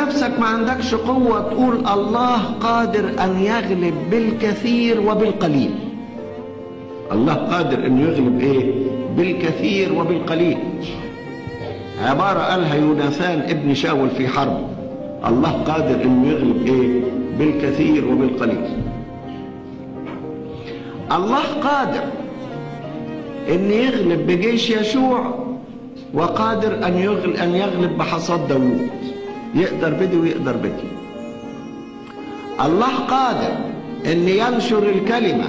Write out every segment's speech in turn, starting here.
نفسك ما عندكش قوة تقول الله قادر أن يغلب بالكثير وبالقليل. الله قادر أن يغلب إيه؟ بالكثير وبالقليل. عبارة قالها يوناثان ابن شاول في حرب، الله قادر أن يغلب إيه؟ بالكثير وبالقليل. الله قادر أن يغلب بجيش يشوع، وقادر أن يغلب بحصاد داوود. يقدر بدي ويقدر بدي. الله قادر أن ينشر الكلمة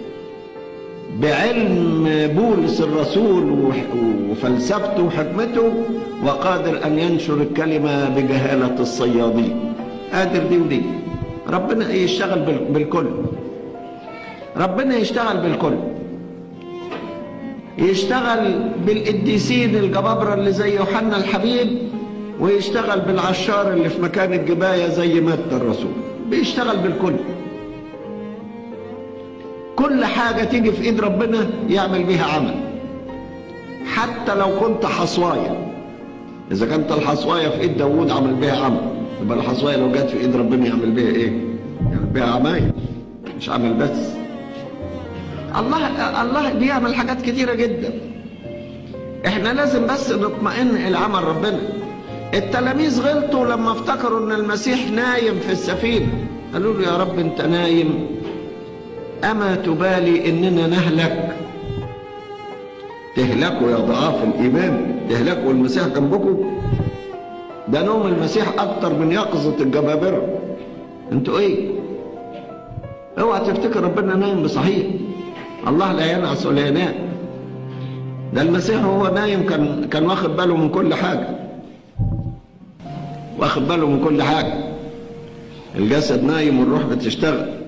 بعلم بولس الرسول وفلسفته وحكمته، وقادر أن ينشر الكلمة بجهالة الصيادين. قادر دي ودي. ربنا يشتغل بالكل. ربنا يشتغل بالكل. يشتغل بالقديسين الجبابرة اللي زي يوحنا الحبيب، ويشتغل بالعشار اللي في مكان الجباية زي متى الرسول. بيشتغل بالكل. كل حاجة تيجي في ايد ربنا يعمل بيها عمل. حتى لو كنت حصواية، اذا كانت الحصواية في ايد داوود عمل بيها عمل، يبقى الحصواية لو جت في ايد ربنا يعمل بيها ايه؟ يعمل بيها عمايل، مش عمل بس. الله بيعمل حاجات كتيرة جدا. احنا لازم بس نطمئن الى عمل ربنا. التلاميذ غلطوا لما افتكروا ان المسيح نايم في السفينة. قالوا له يا رب انت نايم، اما تبالي اننا نهلك؟ تهلكوا يا ضعاف الايمان، تهلكوا المسيح جنبكم؟ ده نوم المسيح اكتر من يقظة الجبابرة. انتوا ايه؟ اوعى تفتكر ربنا نايم بصحيح. الله لا ينعس ولا ينام. ده المسيح وهو نايم كان واخد باله من كل حاجة. واخد باله من كل حاجة. الجسد نايم والروح بتشتغل.